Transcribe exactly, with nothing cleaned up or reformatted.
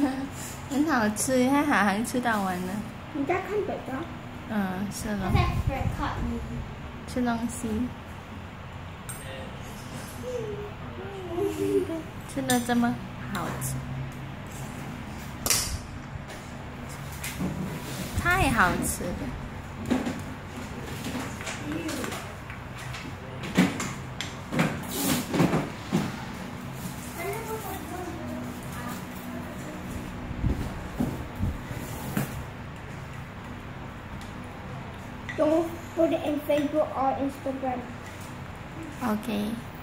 很好吃，它好像吃到完了。 你在看北高？ 嗯，是了。 在 record 你吃东西。吃的这么好吃，太好吃了。 Don't put it in Facebook or Instagram. OK。